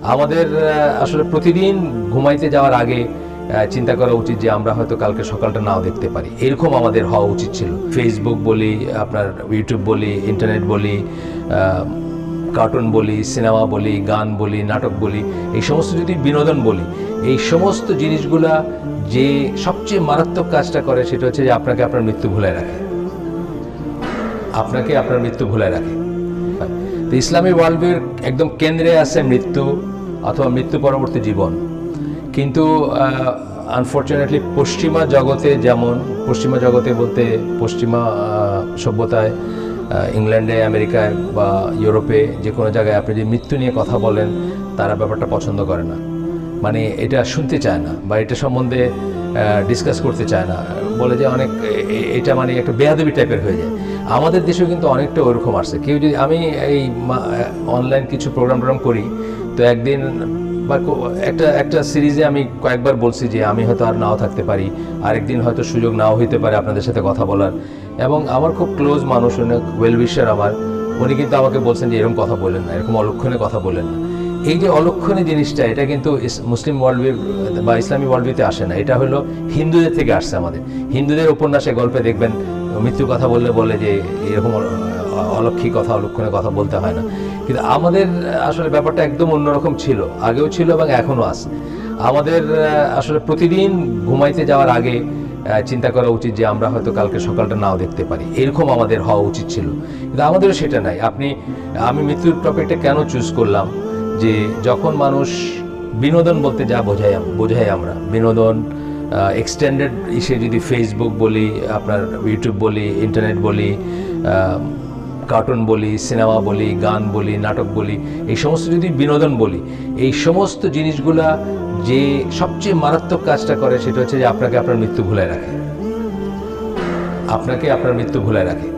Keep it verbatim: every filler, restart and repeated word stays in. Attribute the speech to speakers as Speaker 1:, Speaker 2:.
Speaker 1: আমাদের আসলে প্রতিদিন ঘুমাইতে যাওয়ার আগে চিন্তা করা উচিত যে আমরা হয়তো কালকে সকালটা নাও দেখতে পারি, এরকম আমাদের হওয়া উচিত ছিল। ফেসবুক বলি, আপনার ইউটিউব বলি, ইন্টারনেট বলি, কার্টুন বলি, সিনেমা বলি, গান বলি, নাটক বলি, এই সমস্ত যদি বিনোদন বলি, এই সমস্ত জিনিসগুলা যে সবচেয়ে মারাত্মক কাজটা করে সেটা হচ্ছে যে আপনাকে আপনার মৃত্যু ভুলে রাখে, আপনাকে আপনার মৃত্যু ভুলে রাখে। তো ইসলামী ওয়ার্ল্ডভিউর একদম কেন্দ্রে আছে মৃত্যু অথবা মৃত্যু পরবর্তী জীবন। কিন্তু আনফর্চুনেটলি পশ্চিমা জগতে, যেমন পশ্চিমা জগতে বলতে পশ্চিমা সভ্যতায়, ইংল্যান্ডে, আমেরিকায় বা ইউরোপে যে কোনো জায়গায় আপনি যদি মৃত্যু নিয়ে কথা বলেন, তারা ব্যাপারটা পছন্দ করে না, মানে এটা শুনতে চায় না বা এটা সম্বন্ধে ডিসকাস করতে চায় না, বলে যে অনেক এটা মানে একটা বেয়াদবি টাইপের হয়ে যায়। আমাদের দেশেও কিন্তু অনেকটা ওরকম আসছে। কেউ যদি, আমি এই অনলাইন কিছু প্রোগ্রাম টোগ্রাম করি, তো একদিন বা একটা একটা সিরিজে আমি কয়েকবার বলছি যে আমি হয়তো আর নাও থাকতে পারি, আরেকদিন হয়তো সুযোগ নাও হইতে পারে আপনাদের সাথে কথা বলার। এবং আমার খুব ক্লোজ মানুষ, অনেক ওয়েল উইশার আমার, উনি কিন্তু আমাকে বলছেন যে এরকম কথা বলেন না, এরকম অলক্ষণে কথা বলেন না। এই যে অলক্ষণে জিনিসটা, এটা কিন্তু মুসলিম ওয়ার্ল্ডভিউ বা ইসলামী ওয়ার্ল্ডভিউতে আসে না, এটা হলো হিন্দুদের থেকে আসছে। আমাদের হিন্দুদের উপন্যাসে, গল্পে দেখবেন মৃত্যুর কথা বললে বলে যে এরকম অলক্ষী কথা, অলক্ষণে কথা বলতে হয় না। কিন্তু আমাদের আসলে ব্যাপারটা একদম অন্যরকম ছিল, আগেও ছিল এবং এখনও আছে। আমাদের আসলে প্রতিদিন ঘুমাইতে যাওয়ার আগে চিন্তা করা উচিত যে আমরা হয়তো কালকে সকালটা নাও দেখতে পারি, এরকম আমাদের হওয়া উচিত ছিল। কিন্তু আমাদেরও সেটা নাই। আপনি, আমি মৃত্যুর টপিকটা কেন চুজ করলাম, যে যখন মানুষ বিনোদন বলতে যা বোঝাই বোঝাই আমরা বিনোদন এক্সটেন্ডেড ইসে, যদি ফেসবুক বলি, আপনার ইউটিউব বলি, ইন্টারনেট বলি, কার্টুন বলি, সিনেমা বলি, গান বলি, নাটক বলি, এই সমস্ত যদি বিনোদন বলি, এই সমস্ত জিনিসগুলা যে সবচেয়ে মারাত্মক কাজটা করে সেটা হচ্ছে যে আপনাকে আপনার মৃত্যু ভুলে রাখে, আপনাকে আপনার মৃত্যু ভুলে রাখে।